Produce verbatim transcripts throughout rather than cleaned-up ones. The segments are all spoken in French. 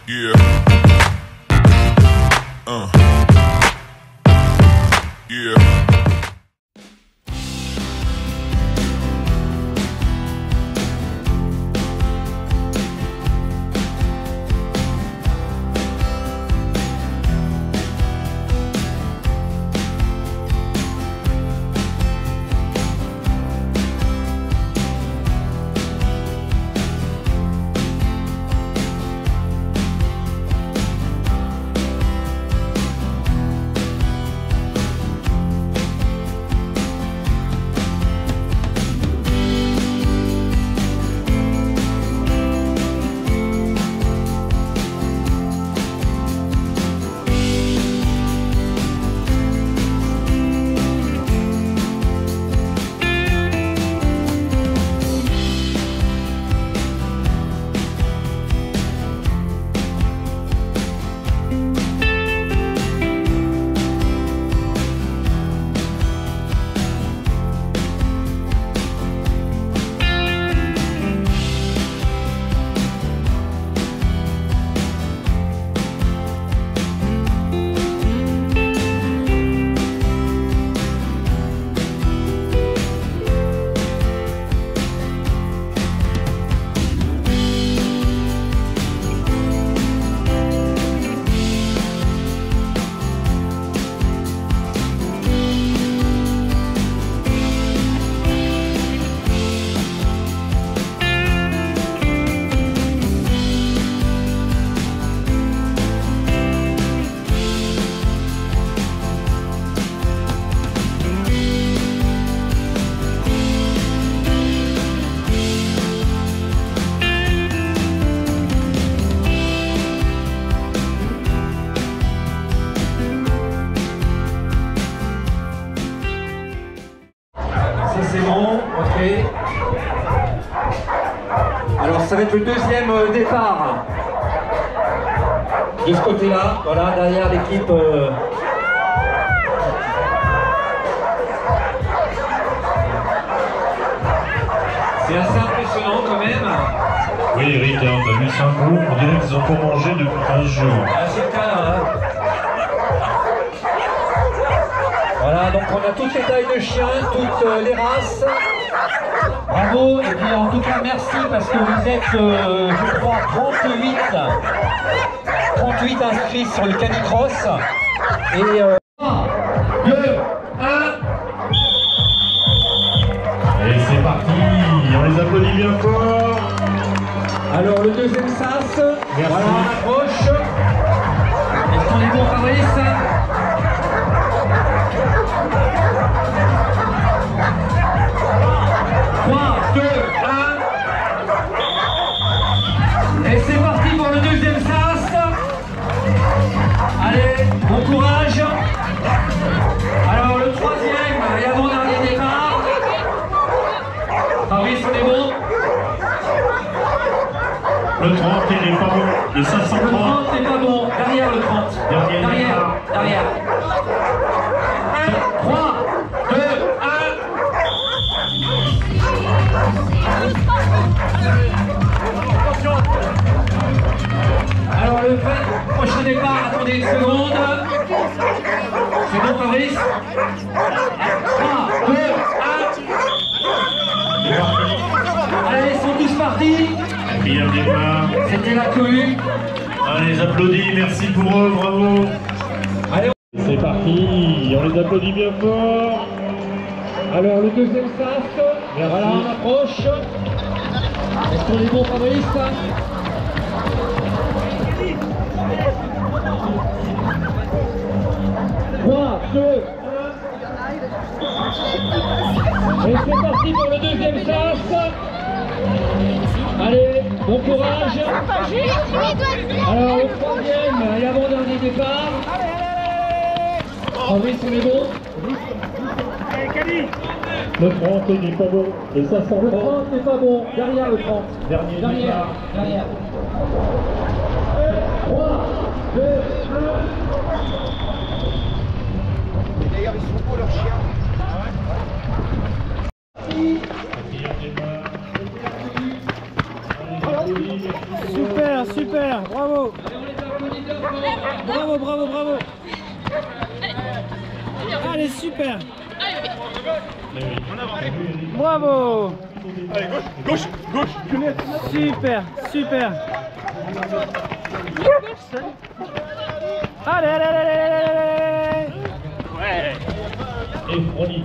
Yeah. Uh. Yeah. C'est bon, ok. Alors ça va être le deuxième départ. De ce côté-là, voilà, derrière l'équipe. Euh... C'est assez impressionnant quand même. Oui Eric, hein, t'as vu cinq groupes, on dirait qu'ils ont pas mangé depuis quinze jours. Ah, c'est le cas, hein. Voilà, donc on a toutes les tailles de chiens, toutes euh, les races. Bravo, et puis en tout cas merci parce que vous êtes, euh, je crois, trente-huit, trente-huit inscrits sur le canicross. Et euh, trois, deux, un. Et c'est parti, on les applaudit bien fort. Alors le deuxième sas, merci. Voilà, on approche. Est-ce qu'on est bon, Fabrice? trois, deux, un. Et c'est parti pour le deuxième sas. Allez, bon courage. Alors le troisième et avant-dernier départ. Fabrice, on est bon? Le trente, il n'est pas bon. Le cinq cent trente. Le trente n'est pas bon. Derrière le trente. Dernier Derrière. départ. Derrière. un, trois, deux, un. Alors le prochain départ, attendez une seconde. C'est bon, Fabrice? trois, deux, un. Allez, ils sont tous partis. Quatrième départ. C'était la cohue. On les applaudit, merci pour eux, bravo. Allez, C'est parti, on les applaudit bien fort. alors le deuxième sas. Voilà, on approche. Est-ce qu'on est bon, Fabrice? trois, deux, un. Et c'est parti pour le deuxième sas. Allez, bon courage. Alors le troisième et l'avant-dernier départ. Fabrice, on est bon? Le trente, il n'est pas bon. Le cinq cent Le trente. trente n'est pas bon. Derrière le trente. Dernier Derrière. départ. Derrière. trois, deux, un. D'ailleurs, ils sont beaux leurs chiens. Quatrième départ. Super, super, bravo. Bravo, bravo, bravo. Allez, super. Bravo. Allez, gauche, gauche, gauche. Super, super. Allez, allez, allez, allez, allez. Ouais. Et chronique.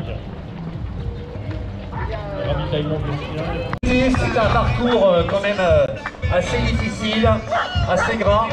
Ravitaillement vestiaire. C'est un parcours euh, quand même euh, assez difficile, assez gras.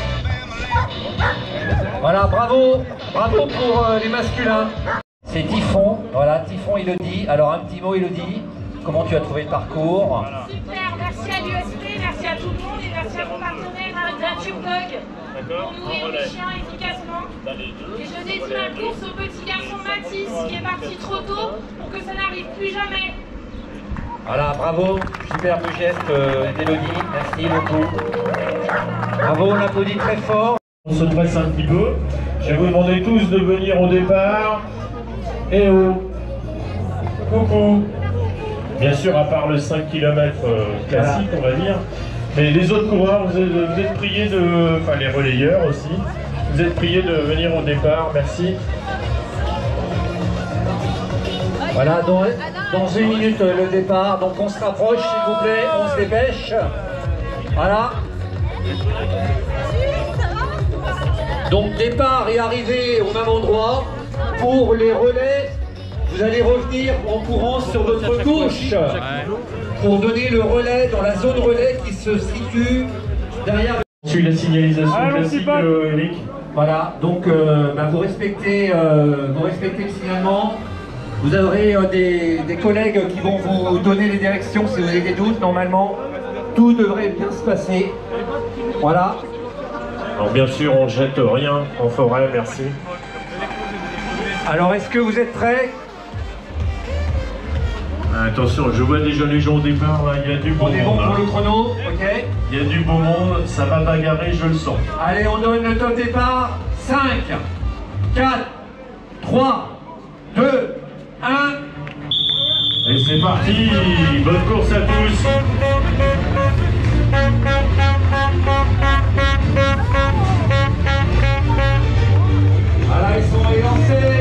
Voilà, bravo, bravo pour euh, les masculins. C'est Typhon, voilà, Typhon Elodie. Alors un petit mot Elodie, comment tu as trouvé le parcours? Super, merci à l'U S P, merci à tout le monde et merci à mon partenaire Nature Dog pour nourrir les chiens efficacement. Et je dédie ma course au petit garçon Mathis qui est parti trop tôt pour que ça n'arrive plus jamais. Voilà, bravo, superbe geste euh, d'Elodie, merci beaucoup. Bravo, on applaudit très fort. On se presse un petit peu. Je vais vous demander tous de venir au départ. Eh oh, coucou. Bien sûr, à part le cinq kilomètres euh, classique, on va dire. Mais les autres coureurs, vous êtes, vous êtes priés de... Enfin, les relayeurs aussi. Vous êtes priés de venir au départ. Merci. Voilà, dans, dans une minute euh, le départ. Donc on se rapproche, s'il vous plaît, on se dépêche. Voilà. Donc départ et arrivée au même endroit. Pour les relais, vous allez revenir en courant sur votre gauche pour donner le relais dans la zone relais qui se situe derrière. Je suis la signalisation Ah, classique, euh, Eric. Voilà, donc euh, bah, vous, respectez, euh, vous respectez le signalement. Vous aurez euh, des, des collègues qui vont vous donner les directions si vous avez des doutes. Normalement, tout devrait bien se passer. Voilà. Alors bien sûr, on ne jette rien en forêt, merci. Alors, est-ce que vous êtes prêts? Attention, je vois déjà les gens au départ, là. Il y a du beau On est bon monde. pour hein. le chrono, ok? Il y a du beau monde, ça va bagarrer, je le sens. Allez, on donne le top départ. cinq, quatre, trois, deux, un. Et c'est parti. Bonne course à tous. Voilà, ils sont élancés.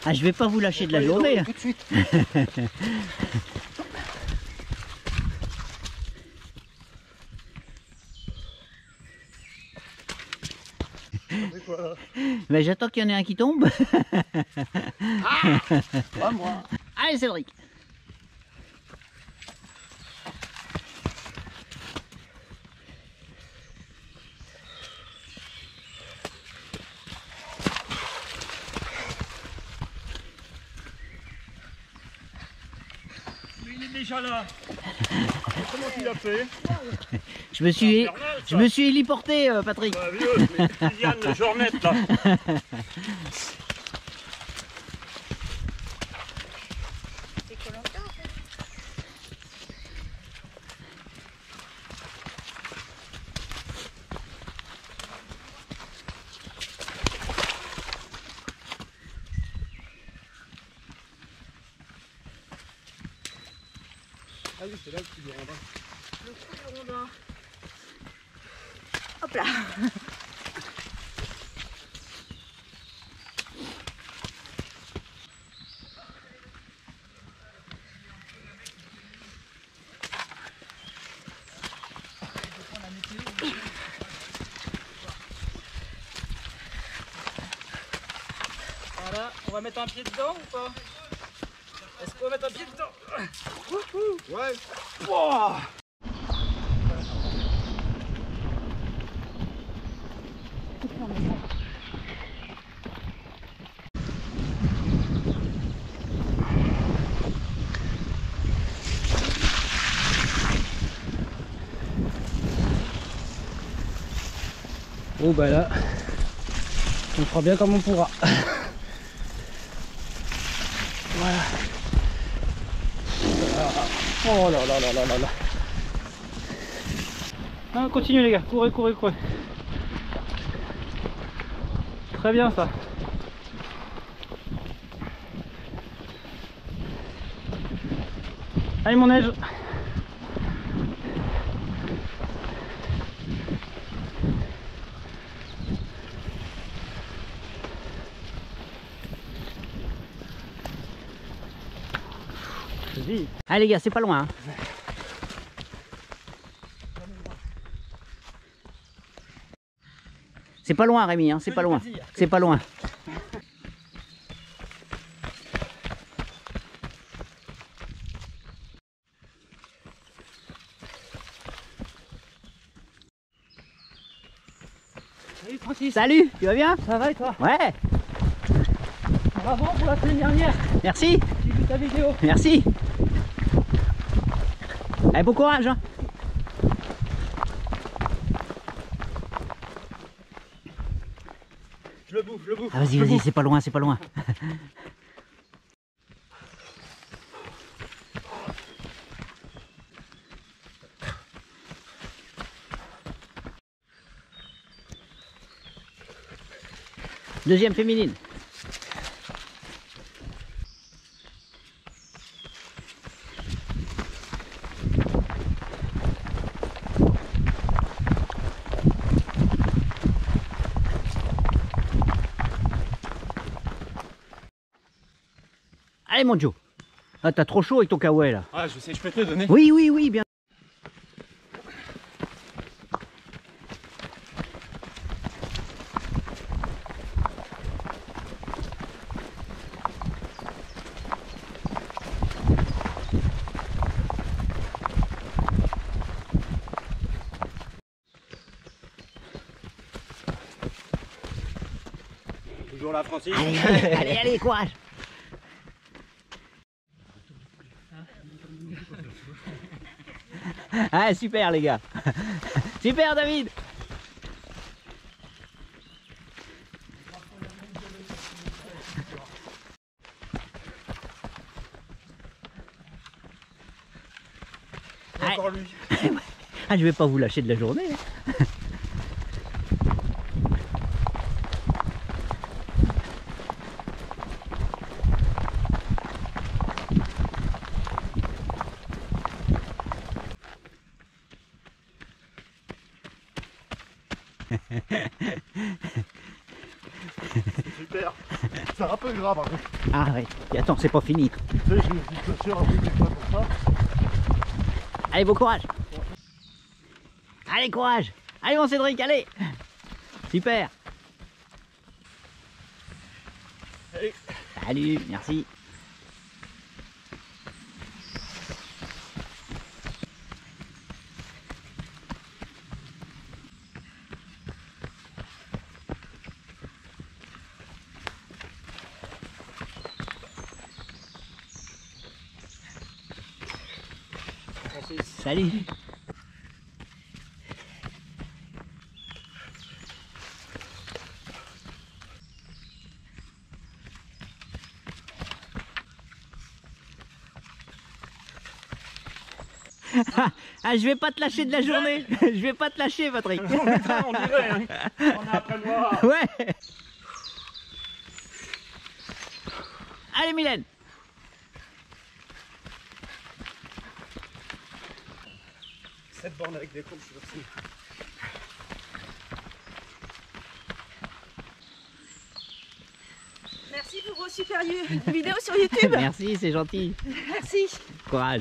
Ah, je vais pas vous lâcher de la journée. Tout de suite. Ben, j'attends qu'il y en ait un qui tombe. Ah, pas moi. Allez, Cédric. Il est déjà là. Comment tu l'as fait? Je me suis, infernal, je me suis héliporté, euh, Patrick. Bah, vieux, mais Kylian Jornet là. Ah oui, c'est là le coup du rondin. Le coup du rondin. Hop là. Voilà, on va mettre un pied dedans ou pas? Est-ce qu'on va mettre un pied dedans? Ouais. Wow. Bon bah là, on fera bien comme on pourra. Voilà. Oh là là là là là là. Non, continuez les gars, courez, courez, courez. Très bien ça. Allez mon neige. Allez les gars, c'est pas loin. Hein. C'est pas loin Rémi, hein, c'est pas loin. C'est pas loin. Salut Francis. Salut, tu vas bien? Ça va et toi? Ouais. Bravo pour la semaine dernière. Merci. J'ai vu ta vidéo. Merci. Allez, bon courage. Hein. Je le bouffe, je le bouffe. Ah, vas-y, vas-y, c'est pas loin, c'est pas loin. Deuxième féminine. Allez mon Joe. Ah, t'as trop chaud avec ton kawaii là. Ah, je sais, je peux te le donner. Oui, oui, oui, bien. Toujours là, Francis. Allez, allez, allez, courage. Ah, super les gars. Super David. Encore lui. Ah, je vais pas vous lâcher de la journée. Hein. Super. C'est un peu grave. Hein. Ah ouais, et attends, c'est pas fini. Tu sais, j'ai une petite chaussure un peu des fois pour ça. Allez, bon courage. Allez, courage. Allez, mon Cédric, allez. Super. Allez. Salut, merci. Salut. Ah, je vais pas te lâcher de la journée. Je vais pas te lâcher, Patrick. On dirait, hein. On est après moi. Ouais. Allez, Mylène. Cette borne avec des courbes, je suis aussi. Merci pour vos super vidéos sur YouTube. Merci, c'est gentil. Merci. Courage.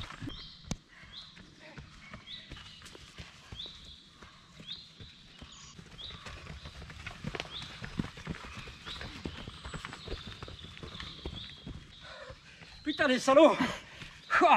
Putain, les salauds. Ouah.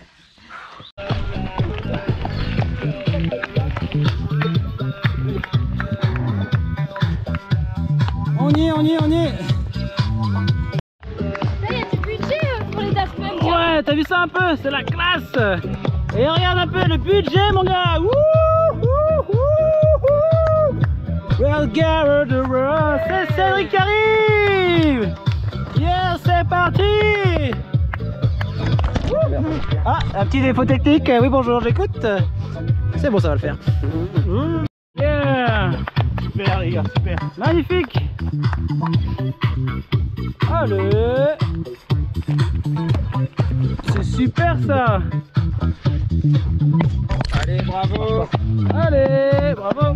On y est, on y est, on y est. Là, il y a du budget pour les Daft Punk. Ouais, t'as vu ça un peu, c'est la classe. Et regarde un peu le budget, mon gars. Wouh, wouh, wouh, wouh. Well, gather the world. C'est Cédric qui arrive. Yeah, c'est parti. Ah, un petit défaut technique. Oui, bonjour, j'écoute. C'est bon, ça va le faire. Yeah. Super, les gars, super. Magnifique. Allez. C'est super ça. Allez, bravo. Allez, bravo.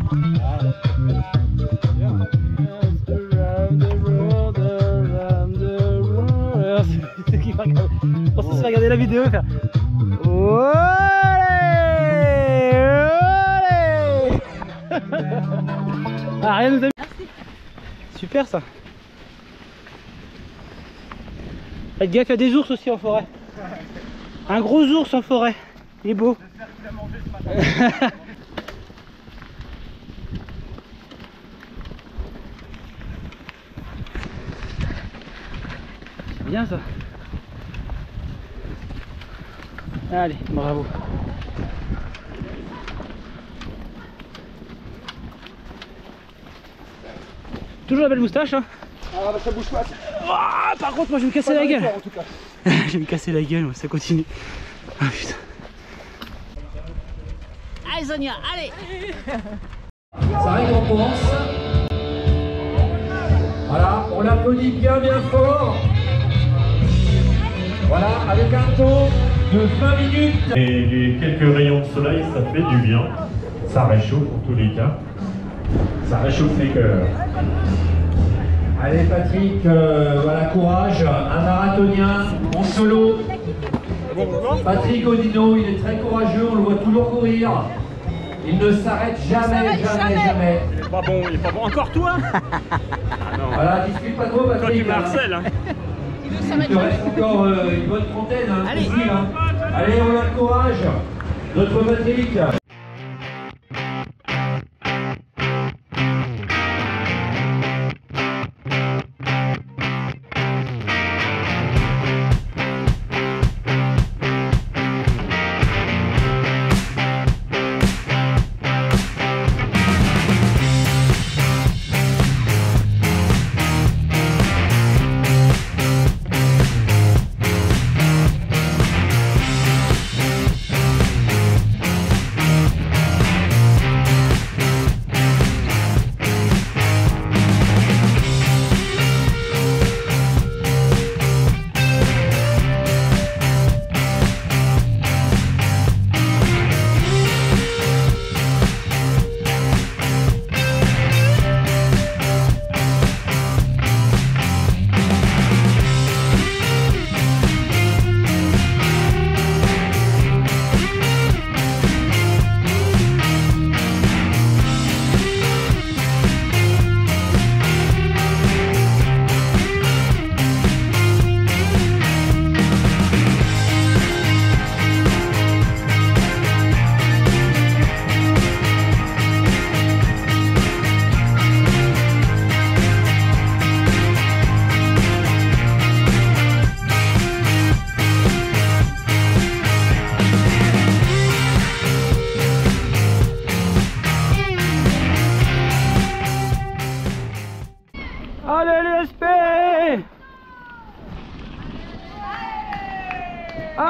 C'est qui va regarder. Je pense qu'il se fait regarder la vidéo et faire. Allez, allez. Ah, rien nous a... Super ça. Faites gaffe, il y a des ours aussi en forêt. Un gros ours en forêt. Il est beau. J'espère qu'il a mangé ce matin. Bien ça. Allez, bravo. Toujours la belle moustache hein. Ah bah ça bouge pas. Ah, par contre moi je vais me casser la gueule. En tout cas. Je vais me casser la gueule, ça continue. Ah putain. Allez, Sonia, allez. Ça récompense. Voilà, on l'applaudit bien bien fort. Voilà, avec un taux de vingt minutes. Et les quelques rayons de soleil, ça fait du bien. Ça réchauffe en tous les cas. Ça réchauffe les cœurs. Allez Patrick, euh, voilà, courage. Un marathonien en solo. Patrick Odino, il est très courageux, on le voit toujours courir. Il ne s'arrête jamais, jamais, jamais. Il est pas bon, il est pas bon. Encore toi? Ah non. Voilà, discute pas trop Patrick. Toi tu me harcèles. Hein. Il te reste encore euh, une bonne trentaine. Hein, Allez. facile, hein. Allez, on a le courage. Notre Patrick.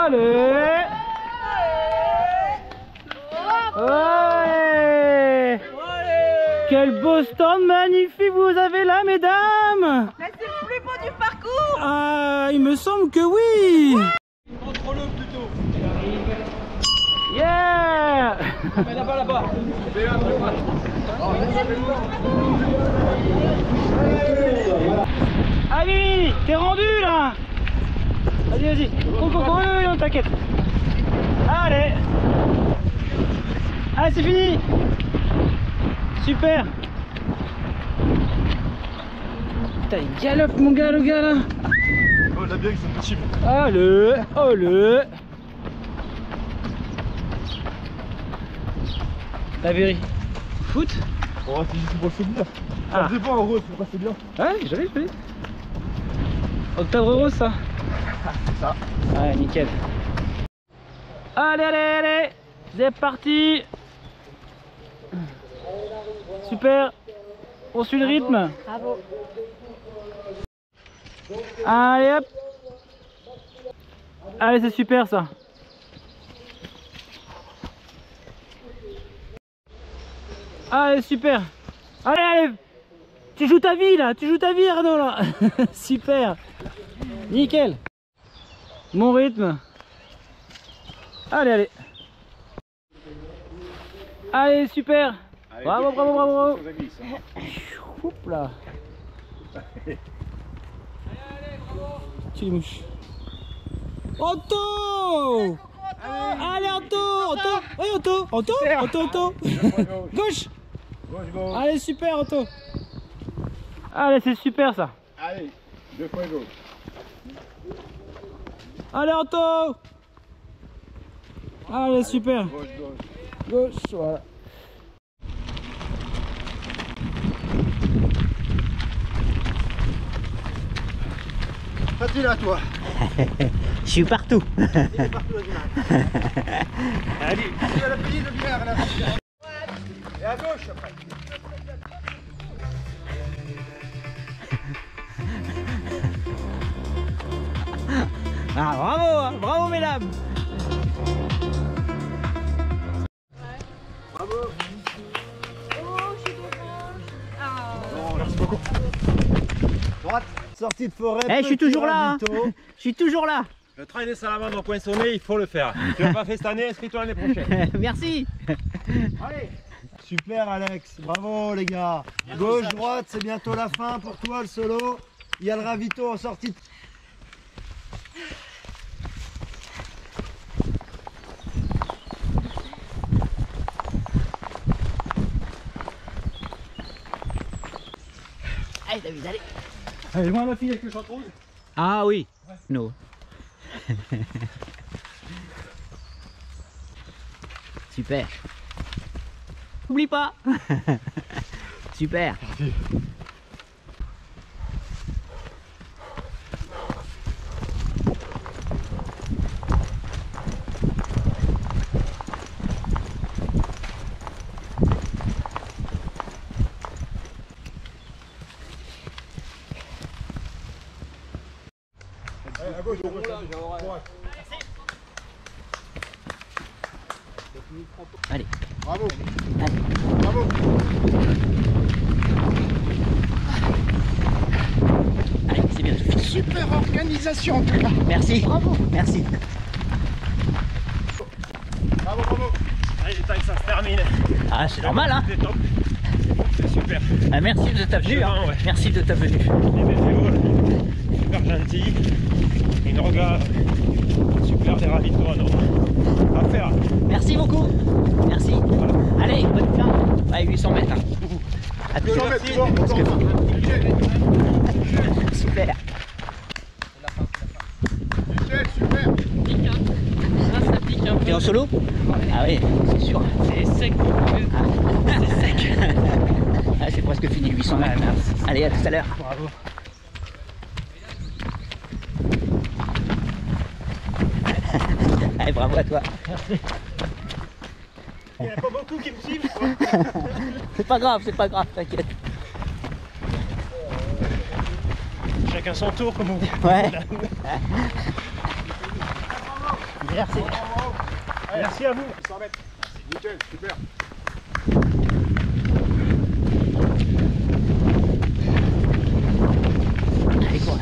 Allez. Ouais. Quel beau stand magnifique vous avez là, mesdames. Mais c'est le plus beau du parcours. Ah, il me semble que oui. Contrôle-le plutôt. Yeah. Mais là-bas, là-bas. Allez, t'es rendu là. Vas-y, vas-y. Coco, coco, oui, oui, non, t'inquiète. Allez. Allez, c'est fini. Super. Putain, il galope mon gars, le gars là. Oh, la bien que c'est petit. Allez, allez. La vérité. Foot. Oh, c'est juste pour le souvenir. Ah. Ça dépend en rose, c'est passé bien. Ouais, joli, joli. Octobre rose, ça. C'est ça. Ouais, nickel. Allez, allez, allez. C'est parti. Super. On suit le rythme. Bravo. Allez, hop. Allez, c'est super ça. Allez, super. Allez, allez. Tu joues ta vie là, tu joues ta vie Arnaud là. Super. Nickel. Mon rythme. Allez, allez. Allez, super. Allez, bravo, bravo, bravo, bravo. Oups là. Tu les mouches. Otto. Allez, Otto. Otto. Oui, Otto. Otto. Otto, Otto. Gauche. Gauche, gauche. Allez, super, Otto. Allez, c'est super ça. Allez, deux fois gauche. Allez, Otto. Allez, super. Gauche, gauche. Gauche, voilà. Facile à toi. Je suis partout. Allez, tu as la petite lumière là. Et à gauche après. Ah, bravo, bravo mesdames. Bravo. Oh, je suis devant. Ah. Non, merci beaucoup. Droite, sortie de forêt. Eh, je suis petit toujours là. hein. ravito. Je suis toujours là. Le train des salamandres poinçonnés, il faut le faire. Tu l'as pas fait cette année, inscris-toi l'année prochaine. Merci. Allez. Super Alex, bravo les gars. Gauche, droite, c'est bientôt la fin pour toi le solo. Il y a le ravito en sortie de... Allez David, allez. Allez, moi la fille avec le short rose. Ah oui. No. Super. Oublie pas. Super. Allez, à gauche, à gauche, à droite. Allez. Bravo. Allez. Bravo. Allez, c'est bien. Super organisation en tout cas. Merci. Bravo. Merci. Bravo, bravo. Allez, le temps que ça se termine. Ah, c'est normal, hein. C'est top. C'est super. Ah, merci de ta venue. Hein. Ouais. Merci de ta venue. Les bénévoles, super gentils. Une regarde. Super des ravitaux, non. À faire. Merci beaucoup. Merci. Voilà. Allez, bonne fin. Ouais, huit cents mètres. Hein. À tout huit cents mètres, c'est bon, Parce que... Super. Nickel, super. T'es en solo? Ah oui, c'est sûr. C'est sec. Ah. C'est sec. Ah, c'est presque fini, huit cents mètres. Allez, à tout à l'heure. Bravo. Allez, bravo à toi. Il n'y en a pas beaucoup qui me suivent. C'est pas grave, c'est pas grave, t'inquiète. Chacun son tour, comme on dit. Ouais. Merci. Merci à vous. Nickel, super. Allez, courage.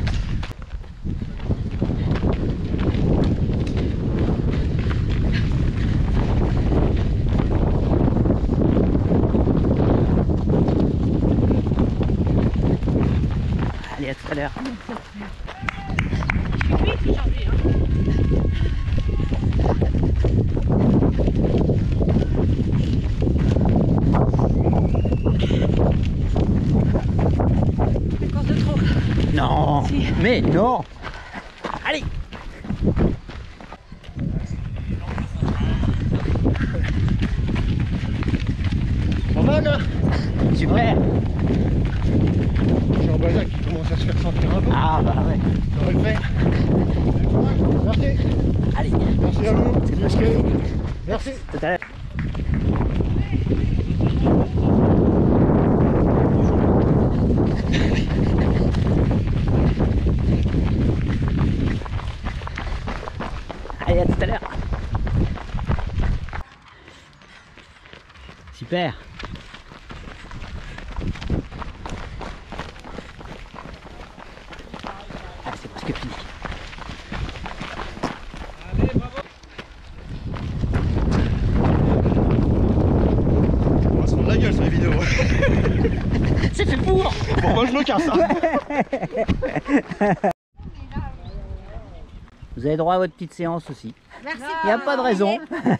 Allez, à tout à l'heure. Je suis vite aujourd'hui. Hein. Encore de trop. Non, Si. mais non. Allez. Pas mal là. Super. Jean-Baptiste qui commence à se faire sentir un peu. Ah bah ouais. Ça va le faire. Merci. Allez. Merci à vous. Merci. Merci. Tout à l'heure. Allez, à tout à l'heure. Super. Ah, c'est presque fini. On va se prendre la gueule sur les vidéos. C'est fait pour. Bon, moi je me casse. Vous avez droit à votre petite séance aussi. Merci. Il n'y a pas de raison.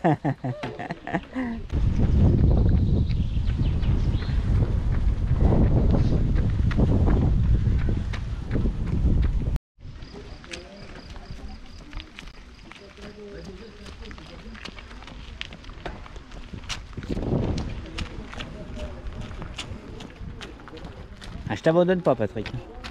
Ah, je t'abandonne pas, Patrick.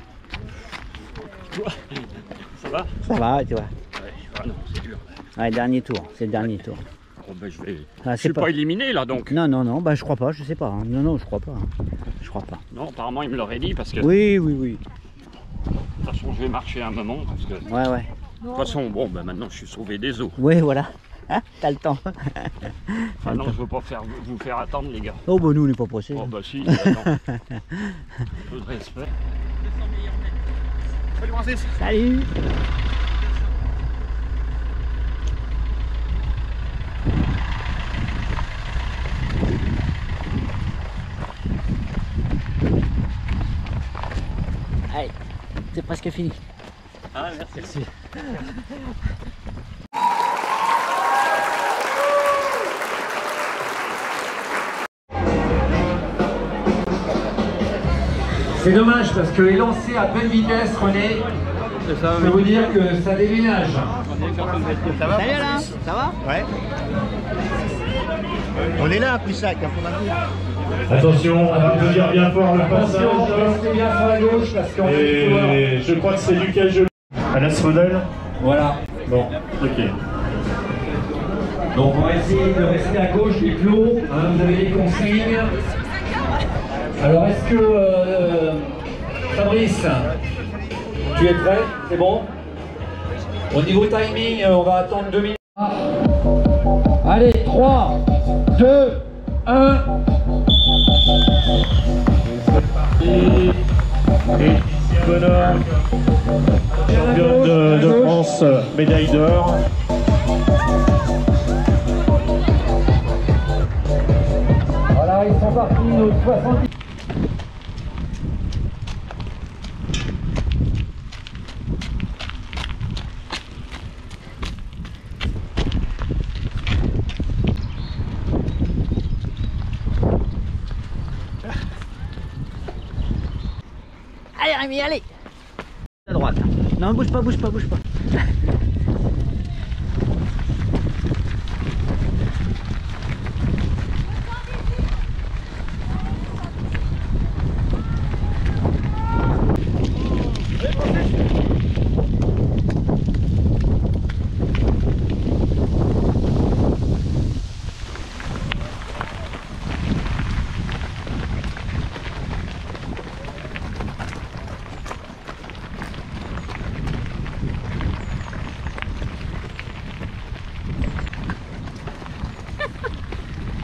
Ça va? Ça va, tu vois. Ouais, ah non, c'est dur. Ouais, dernier tour, c'est le dernier tour. Bon, ben, je vais... Ah, je suis pas... pas éliminé là donc. Non, non, non, bah je crois pas, je sais pas. Hein. Non, non, je crois pas. Hein. Je crois pas. Non, apparemment il me l'aurait dit parce que... Oui, oui, oui. De toute façon, je vais marcher un moment parce que... Ouais, ouais. De toute façon, bon, ben maintenant je suis sauvé des eaux. Oui, voilà. Hein, t'as le temps. Ah non, je veux pas faire, vous faire attendre les gars. Oh, bah nous, on n'est pas pressés. Oh, bah si, attends. Un peu de respect. Salut Francis. Salut. Allez, c'est presque fini. Ah, merci. C'est dommage parce que est lancé à bonne vitesse, René. Je peux vous dire que ça déménage. Ça va Salut Alain, Francis? ça va? Ouais. On est là, Poussac, hein, pour ma Attention, on va me dire bien fort le Attention, passage. restez bien sur la gauche parce qu'on fait Et je crois que c'est Lucas Gelot. À l'Asphodel. Voilà. Bon, ok. Donc on va essayer de rester à gauche du clos. Hein, vous avez les consignes. Alors est-ce que euh, Fabrice, tu es prêt? C'est bon? Au niveau timing, on va attendre deux minutes. Allez, trois, deux, un. Et Laetitia Bonheur, championne de, de France, médaille d'or. Voilà, ils sont partis au soixante-dix. Allez Rémi, allez. À droite. Non, bouge pas, bouge pas, bouge pas.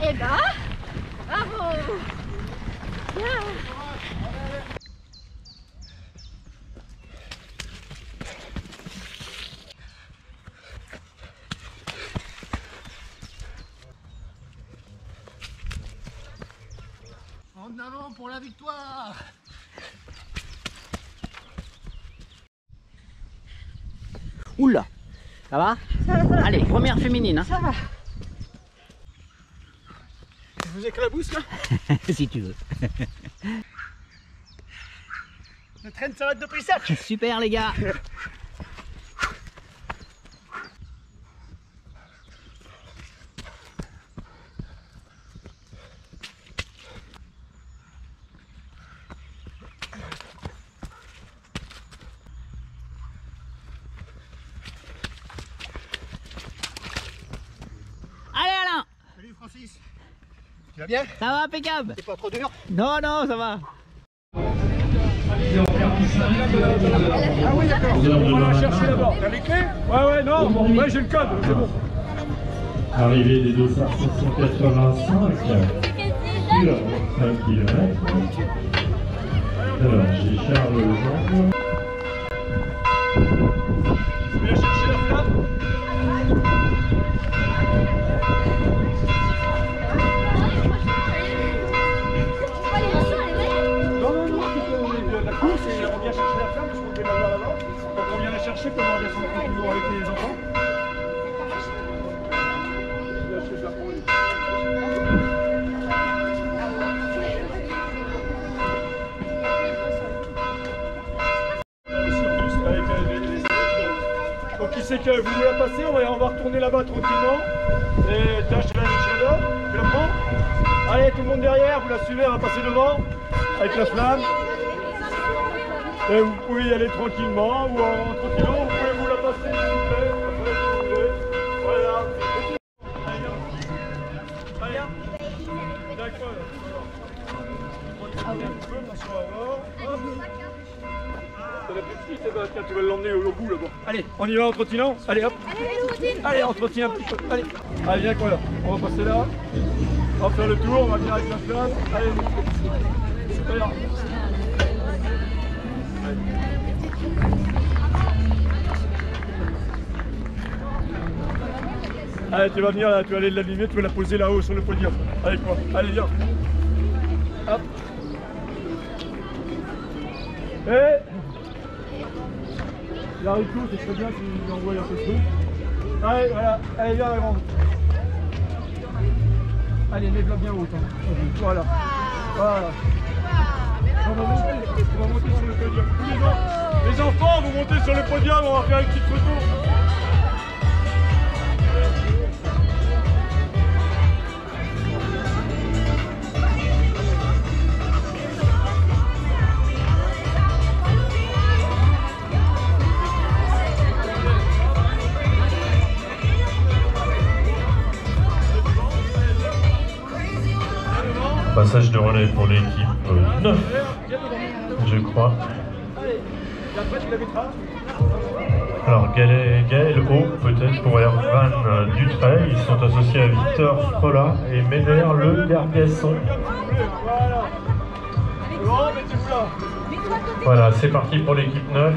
Eh ben, bravo. Bien. En avant pour la victoire. Oula, ça va? Ça va, ça va. Allez, première féminine. Hein. Ça va. Je vous éclabousse là. Si tu veux. Le train de salade de Prissac. Super les gars. Allez Alain. Salut Francis. Tu vas bien? Ça va impeccable? C'est pas trop dur? Non, non, ça va. Ah oui d'accord. On va la chercher là-bas. T'as les clés? Ouais ouais non. Ouais j'ai le code, c'est bon. Arrivée des dossards sept cent quatre-vingt-cinq sur cinq kilomètres. Alors, j'ai Charles Jean. Tu viens chercher la flamme? Non, non, non, la course et on vient chercher la flamme parce qu'on devait la voir là-bas. Donc on vient la chercher comme on vient sur le toujours avec les enfants. Je la prends. Donc qui c'est que vous voulez la passer, on va, on va retourner là-bas tranquillement. Et tiens, je te la, je te la donne, tu la prends. Allez, tout le monde derrière, vous la suivez, on va passer devant avec la flamme. Et vous pouvez y aller tranquillement ou en tranquillement, vous pouvez vous la passer s'il vous plaît. Après, si vous voulez. Voilà. Allez, allez. D'accord. C'est la plus petite, eh ben, tiens, tu vas l'emmener au, au bout là-bas. Allez, on y va en trottinant. Allez hop. Allez, on trottine un petit peu. Allez, allez viens quoi là. On va passer là. On va faire le tour, on va venir avec la flamme. Allez, super. Allez, tu vas venir là, tu vas aller l'allumer, tu vas la poser là-haut sur le podium. Avec moi. Allez, viens. Hop. Et il arrive tout, c'est très bien si tu lui envoies un peu de truc. Allez, voilà, allez, viens la grande. Allez, lève-la bien haut. Hein. Voilà. Voilà. On va monter, on va monter sur le podium. Tous les, gens, les enfants, vous montez sur le podium, on va faire une petite photo. Passage de relais pour l'équipe neuf, je crois. Alors Gaël, Gaël O, peut-être pour Erwan Dutray, ils sont associés à Victor Frola et Ménère Le Gargasson. Voilà, c'est parti pour l'équipe neuf.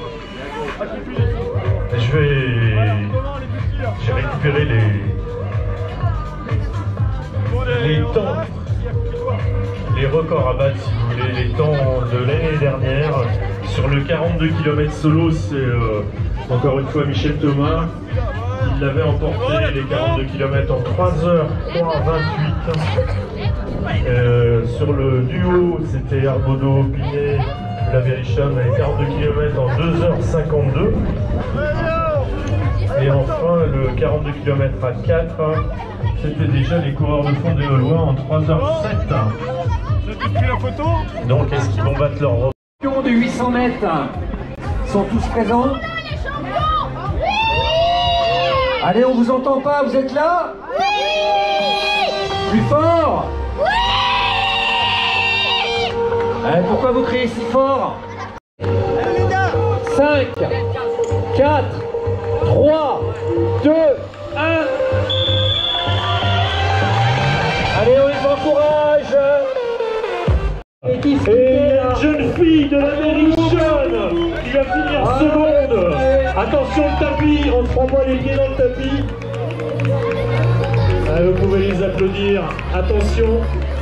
Je vais, j'ai récupéré les, les temps. Les records à battre, si vous voulez, les temps de l'année dernière. Sur le quarante-deux kilomètres solo, c'est euh, encore une fois Michel Thomas. Il avait emporté les quarante-deux kilomètres en trois heures trois vingt-huit. Euh, sur le duo, c'était Arbodo Pinet, la Verichon, avec quarante-deux kilomètres en deux heures cinquante-deux. Et enfin, le quarante-deux kilomètres à quatre, c'était déjà les coureurs de fond des Gaulois en trois heures sept. La photo. Donc, est-ce qu'ils vont battre leur record de huit cents mètres sont tous présents? Allez, on vous entend pas, vous êtes là? Plus fort? Eh, pourquoi vous criez si fort? cinq, quatre, trois, deux, un. cette jeune fille de la mairie jeune qui va finir seconde. Attention le tapis, on ne prend pas les pieds dans le tapis. Ah, vous pouvez les applaudir. Attention.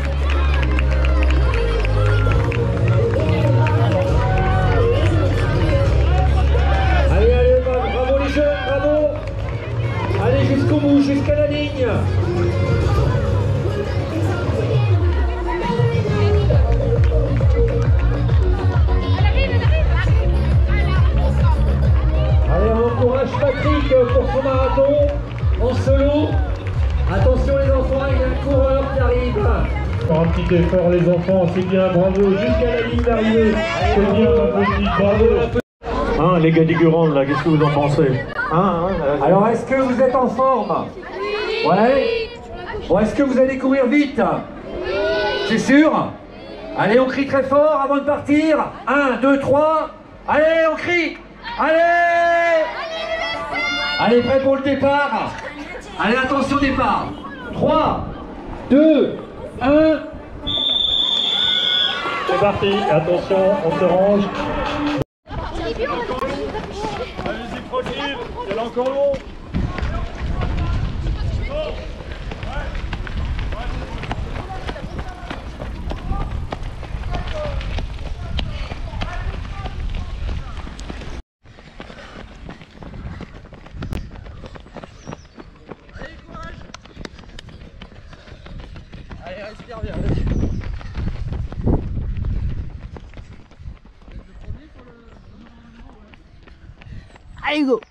Allez, allez, bravo les jeunes, bravo. Allez jusqu'au bout, jusqu'à la ligne. Allez, on encourage Patrick pour son marathon en solo. Attention les enfants, il y a un coureur qui arrive. Encore un petit effort les enfants, c'est bien, bravo, jusqu'à la ligne d'arrivée. C'est bien ma petite, bravo. Hein, les gars d'Igurandes là, qu'est-ce que vous en pensez? Hein, hein, alors est-ce que vous êtes en forme? Ouais. Bon, est-ce que vous allez courir vite? C'est sûr? Allez, on crie très fort avant de partir. un, deux, trois. Allez, on crie. Allez. Allez, prêt pour le départ? Allez, attention départ. trois, deux, un. C'est parti, attention, on se range. Allez-y tranquille, il y en a encore long. Allez, respire bien. Allez, go!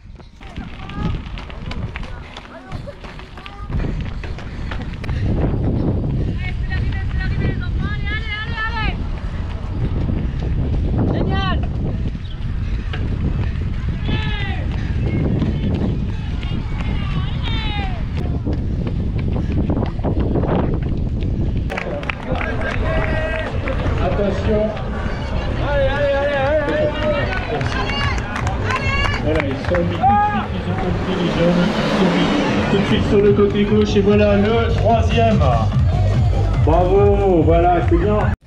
Attention. Allez, allez, allez, allez. Voilà, ils sont mis tout de suite, ils ont compris les jeunes, ils sont mis tout de suite sur le côté gauche et voilà le troisième. Bravo, voilà, c'est bien.